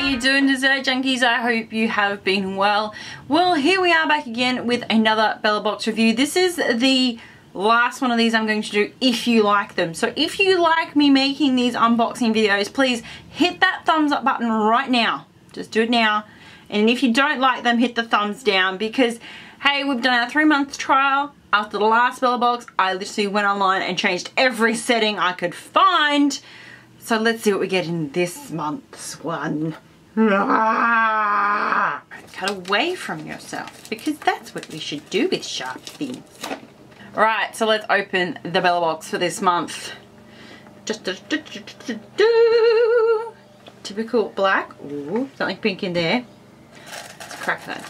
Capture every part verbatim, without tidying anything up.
you doing, dessert junkies? I hope you have been well. Well, here we are back again with another Bella Box review. This is the last one of these I'm going to do if you like them. So if you like me making these unboxing videos, please hit that thumbs up button right now. Just do it now. And if you don't like them, hit the thumbs down because, hey, we've done our three month trial. After the last Bella Box, I literally went online and changed every setting I could find. So let's see what we get in this month's one. Ah! Cut away from yourself because that's what we should do with sharp things. Alright, so let's open the Bella Box for this month. Just do, do, do, do, do. Typical black. Ooh, something pink in there. Let's crack that.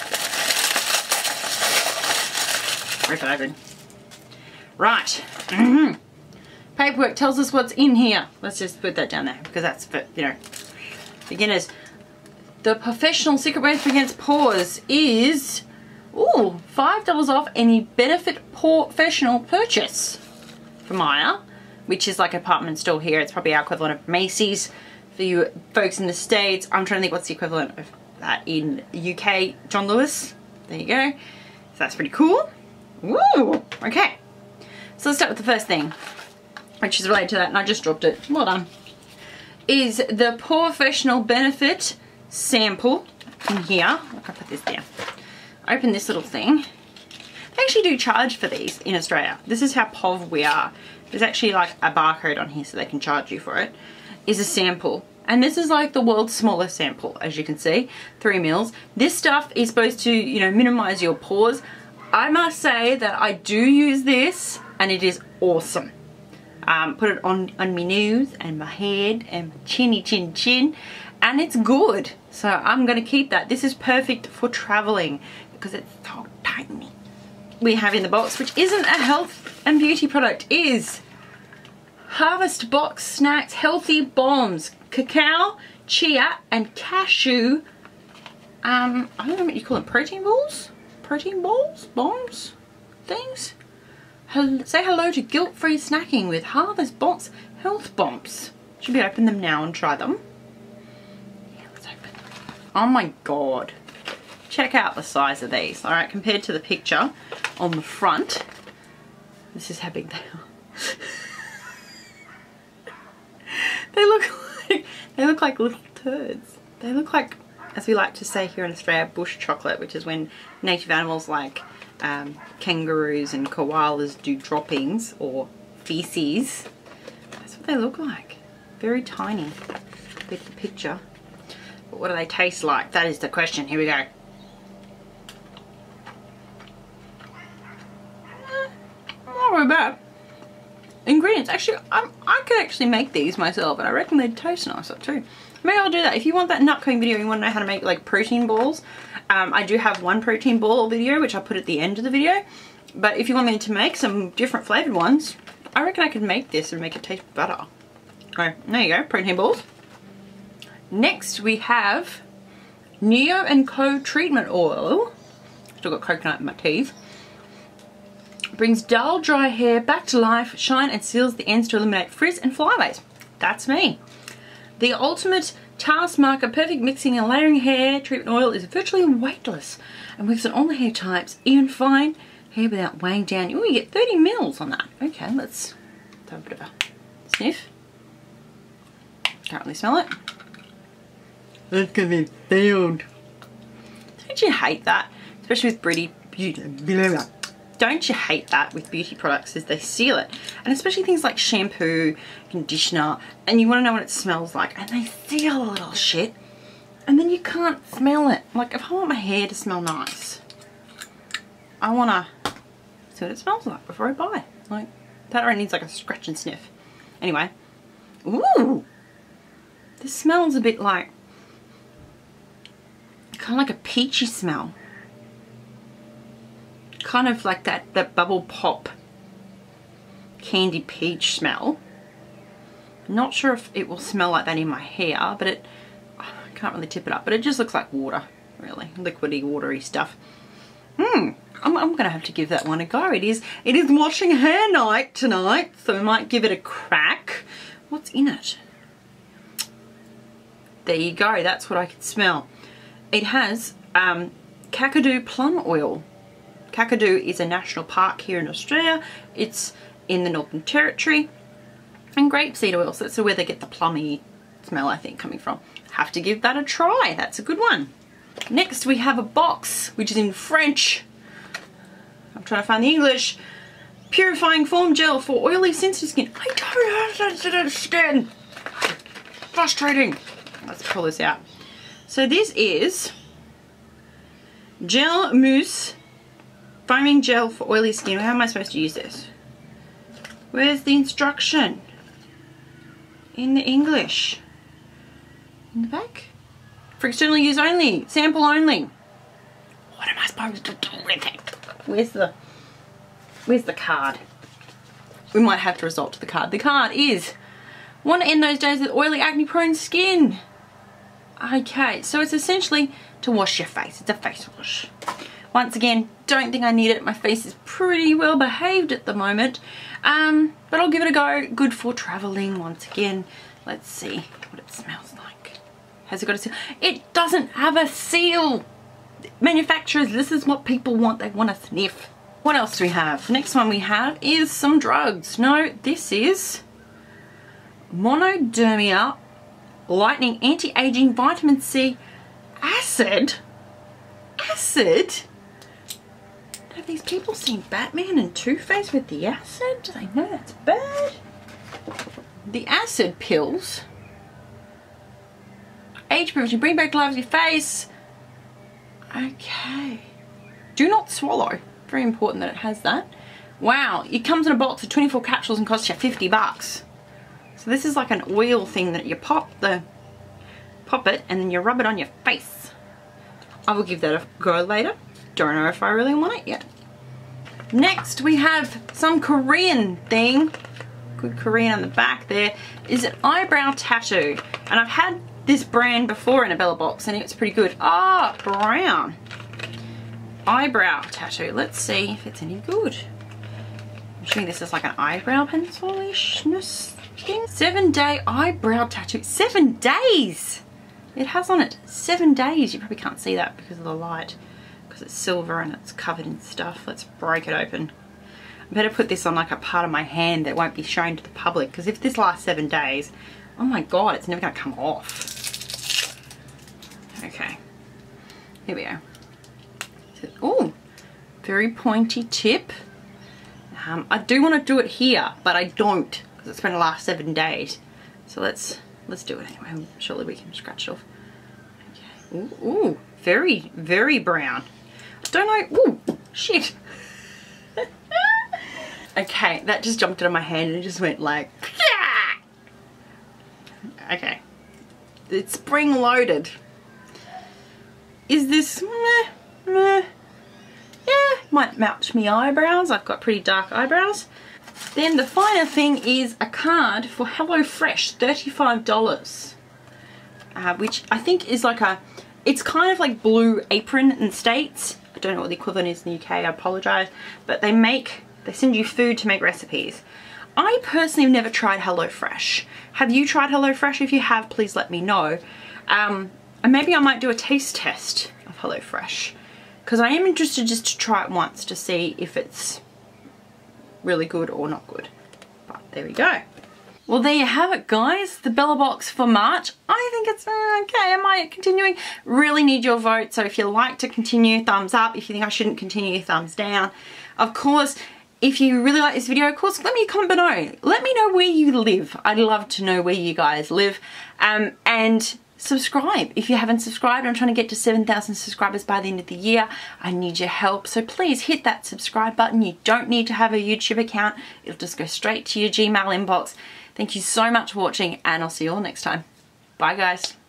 Rip it open. Right. Mm-hmm. Paperwork tells us what's in here. Let's just put that down there because that's for, you know, beginners. The Professional Secret Recipe Against Pores is, ooh, five dollars off any Benefit Professional purchase for Maya, which is like a department store here. It's probably our equivalent of Macy's for you folks in the States. I'm trying to think what's the equivalent of that in the U K. John Lewis. There you go. So that's pretty cool. Woo! Okay. So let's start with the first thing, which is related to that, and I just dropped it. Well done. Is the Professional Benefit sample in here. I'm gonna put this down. Open this little thing. They actually do charge for these in Australia. This is how P O V we are. There's actually like a barcode on here so they can charge you for it. Is a sample. And this is like the world's smallest sample, as you can see. Three mils. This stuff is supposed to, you know, minimize your pores. I must say that I do use this and it is awesome. Um, put it on, on my nose and my head and my chinny chin chin, and it's good. So I'm going to keep that. This is perfect for traveling because it's so tiny. We have in the box, which isn't a health and beauty product, is Harvest Box Snacks Healthy Bombs. Cacao, chia and cashew. Um, I don't know what you call them. Protein balls? Protein balls? Bombs? Things? Say hello to guilt-free snacking with Harvest Box Health Bombs. Should we open them now and try them? Yeah, let's open them. Oh my god. Check out the size of these. Alright, compared to the picture on the front, this is how big they are. They look like, they look like little turds. They look like, as we like to say here in Australia, bush chocolate, which is when native animals like Um, kangaroos and koalas do droppings or feces. That's what they look like. Very tiny. With the picture. But what do they taste like? That is the question. Here we go. Eh, not really bad. Ingredients. Actually, I'm, I could actually make these myself, and I reckon they'd taste nicer too. Maybe I'll do that. If you want that nut cutting video, you want to know how to make like protein balls, um, I do have one protein ball video which I put at the end of the video. But if you want me to make some different flavoured ones, I reckon I could make this and make it taste better. Okay, there you go, protein balls. Next we have Neo and Co treatment oil. Still got coconut in my teeth. Brings dull, dry hair back to life, shine and seals the ends to eliminate frizz and flyaways. That's me. The ultimate task marker, perfect mixing and layering hair treatment oil is virtually weightless and works on all the hair types, even fine hair without weighing down. Oh, you get thirty mils on that. Okay, let's have a bit of a sniff. Can't really smell it. That's gonna be filled. Don't you hate that? Especially with Britty beauty. Don't you hate that with beauty products is they seal it, and especially things like shampoo, conditioner, and you want to know what it smells like, and they seal a little shit and then you can't smell it. Like if I want my hair to smell nice, I want to see what it smells like before I buy. Like that already needs like a scratch and sniff. Anyway, ooh, this smells a bit like kind of like a peachy smell. Kind of like that, that bubble pop candy peach smell. Not sure if it will smell like that in my hair, but it, I can't really tip it up, but it just looks like water, really. Liquidy, watery stuff. Hmm, I'm, I'm gonna have to give that one a go. It is, it is washing hair night tonight, so we might give it a crack. What's in it? There you go, that's what I can smell. It has um, Kakadu plum oil. Kakadu is a national park here in Australia. It's in the Northern Territory. And grapeseed oil, so that's where they get the plummy smell, I think, coming from. Have to give that a try, that's a good one. Next we have a box, which is in French. I'm trying to find the English. Purifying foam gel for oily sensitive skin. I don't understand. Frustrating. Let's pull this out. So this is gel mousse foaming gel for oily skin. How am I supposed to use this? Where's the instruction? In the English. In the back? For external use only. Sample only. What am I supposed to do with it? Where's the Where's the card? We might have to resort to the card. The card is, want to end those days with oily acne prone skin. Okay, so it's essentially to wash your face. It's a face wash. Once again, don't think I need it. My face is pretty well behaved at the moment. Um, but I'll give it a go. Good for traveling once again. Let's see what it smells like. Has it got a seal? It doesn't have a seal. Manufacturers, this is what people want. They want a sniff. What else do we have? The next one we have is some drugs. No, this is Monodermia Lightning Anti-Aging Vitamin C Acid. Acid? Have these people seen Batman and Two-Face with the acid? Do they know that's bad? The acid pills. Age prevention, bring back to life your face. Okay. Do not swallow. Very important that it has that. Wow, it comes in a box of twenty-four capsules and costs you fifty bucks. So this is like an oil thing that you pop the pop it and then you rub it on your face. I will give that a go later. Don't know if I really want it yet. Next we have some Korean thing. Good Korean on the back there. Is an eyebrow tattoo. And I've had this brand before in a Bella box and it's pretty good. Ah, brown. Eyebrow tattoo. Let's see if it's any good. I'm assuming this is like an eyebrow pencil-ishness thing. Seven day eyebrow tattoo. Seven days! It has on it seven days. You probably can't see that because of the light. Because it's silver and it's covered in stuff. Let's break it open. I better put this on like a part of my hand that won't be shown to the public. Because if this lasts seven days, oh my god, it's never going to come off. Okay. Here we go. Oh, very pointy tip. Um, I do want to do it here, but I don't because it's been the last seven days. So let's let's do it anyway. Surely we can scratch it off. Okay. Ooh, ooh, very very brown. I don't know. Ooh, shit. Okay, that just jumped out of my hand and it just went like. Okay, it's spring loaded. Is this? Meh, meh. Yeah, might match me eyebrows. I've got pretty dark eyebrows. Then the final thing is a card for HelloFresh, thirty-five dollars. Uh, which I think is like a, it's kind of like Blue Apron in the States. I don't know what the equivalent is in the U K, I apologise. But they make, they send you food to make recipes. I personally have never tried HelloFresh. Have you tried HelloFresh? If you have, please let me know. Um, and maybe I might do a taste test of HelloFresh. Because I am interested just to try it once to see if it's really good or not good. But there we go. Well, there you have it, guys. The Bella box for March. I think it's uh, okay. Am I continuing? Really need your vote. So if you like to continue, thumbs up. If you think I shouldn't continue, thumbs down. Of course, if you really like this video, of course, let me a comment below. Let me know where you live. I'd love to know where you guys live. Um, and subscribe if you haven't subscribed. I'm trying to get to seven thousand subscribers by the end of the year. I need your help, so please hit that subscribe button. You don't need to have a YouTube account. It'll just go straight to your Gmail inbox. Thank you so much for watching and I'll see you all next time. Bye guys.